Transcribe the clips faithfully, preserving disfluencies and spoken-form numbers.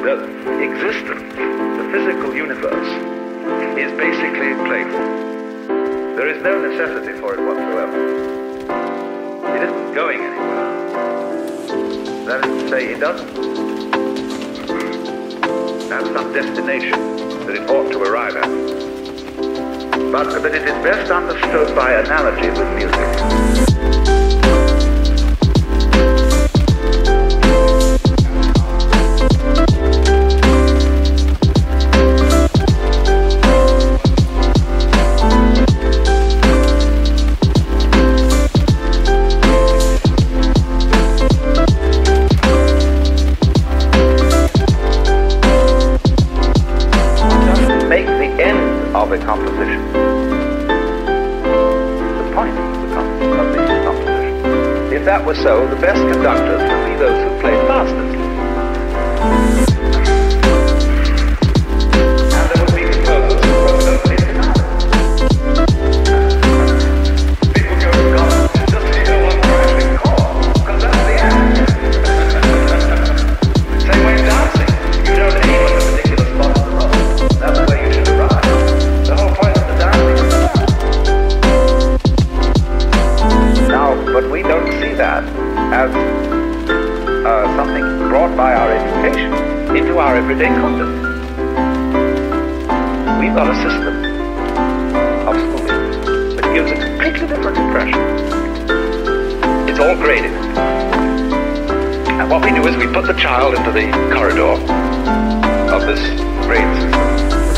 that existence, the physical universe, is basically playful. There is no necessity for it whatsoever. It isn't going anywhere. That is to say, it doesn't have some destination that it ought to arrive at. But that it is best understood by analogy with music. Of a composition. The point of the composition. If that were so, the best conductors would be those who play fastest. And there would be composers who wrote only sonatas. People go to God just to hear one crashing chord, because that's the end. Same way dancing. You don't aim at a particular spot of the road. That's where you should arrive. Now, but we don't see that as uh, something brought by our education into our everyday conduct. We've got a system of schooling that gives a completely different impression. It's all graded. And what we do is we put the child into the corridor of this grade system.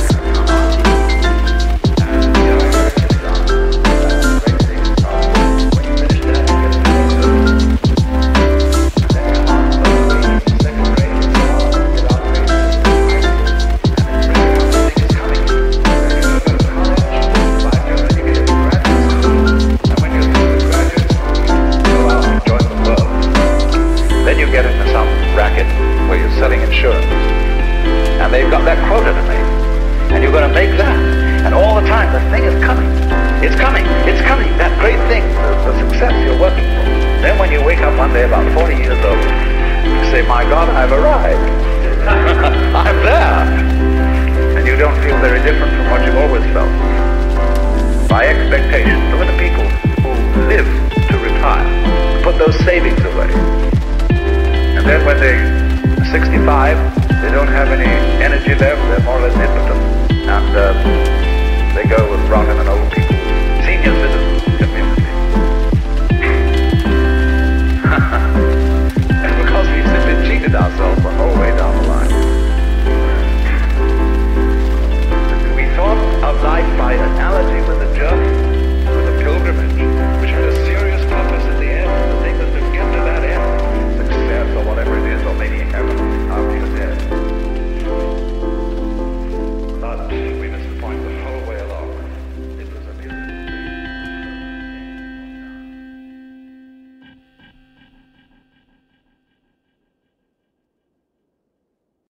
And they've got that quota to make. And you're going to make that. And all the time, the thing is coming. It's coming. It's coming. That great thing, the, the success you're working for. Then when you wake up one day about forty years old, you say, my God, I've arrived. I'm there. And you don't feel very different from what you've always felt. By expectation, look at the people who live to retire, put those savings away. And then when they sixty-five, they don't have any energy left, they're more or less impotent, and uh, they go and run in an old people, senior citizen community. And because we've simply cheated ourselves